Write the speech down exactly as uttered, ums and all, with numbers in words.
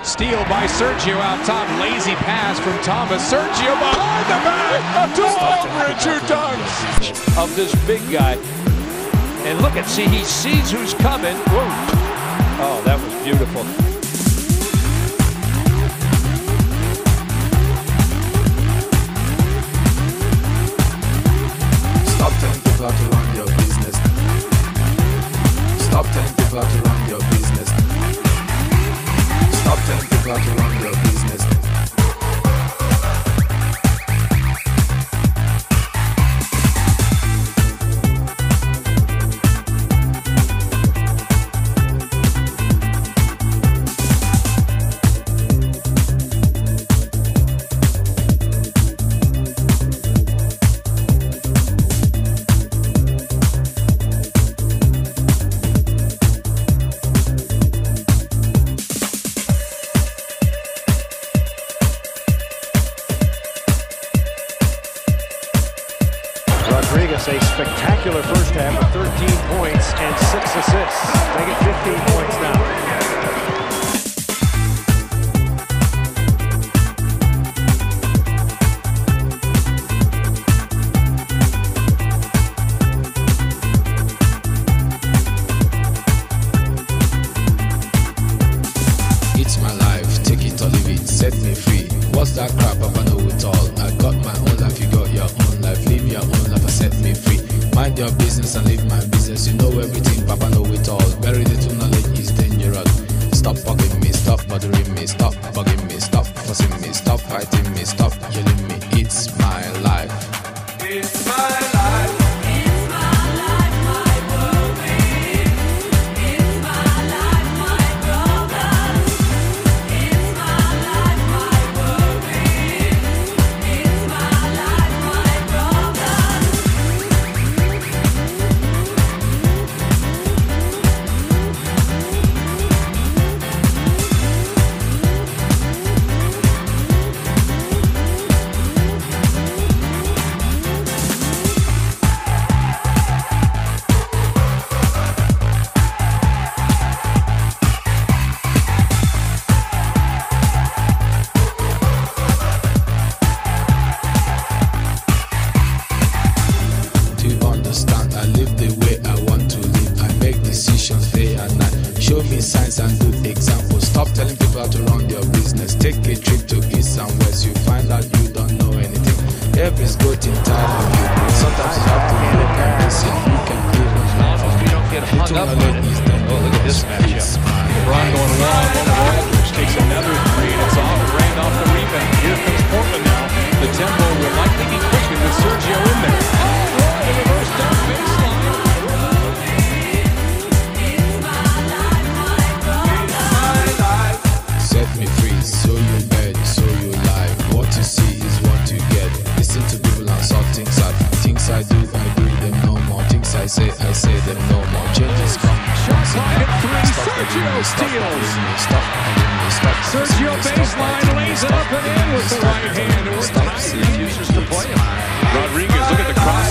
Steal by Sergio out top. Lazy pass from Thomas. Sergio behind the back. A two-over and two dunks. Of this big guy. And look at, see, he sees who's coming. Whoa. Oh, that was beautiful. Stop telling people how to run your business. Stop telling people how to run your business. Stop telling people how to run your business. Rodriguez, a spectacular first half with thirteen points and six assists. They get fifteen points now. It's my life, take it or leave it, set me free. What's that crap? I know it all. I got my own life, you got your own life. Live your own life and set me free. Mind your business and live my business. You know everything, Papa know it all. Very little knowledge is dangerous. Stop bugging me, stop bothering me, stop bugging me, stop fussing me, stop fighting me, stop yelling me. It's my life. It's my life. I live the way I want to live. I make decisions day and night. Show me signs and good examples. Stop telling people how to run your business. Take a trip to east and west. You find out you don't know anything. Every's got in time of you. Sometimes you have to look and listen. You can even laugh. We don't get hung up on it. Oh, look at this matchup. LeBron going long on the Walters. Takes another three and it's off. Randolph the rebound. Here comes Portland now. The tempo will likely be quickened with Sergio in there. The reverse dunk baseline. Set me free, so you bed, so you lie. What you see is what you get. Listen to people and saw things I things I do, I do them no more. Things I say, I say them no more. Changes come. Shots high at three. Sergio steals. Stop calling me, stop. Sergio baseline lays it up and in with the right hand. Stop seeing Uses to play him. Rodriguez, look at the cross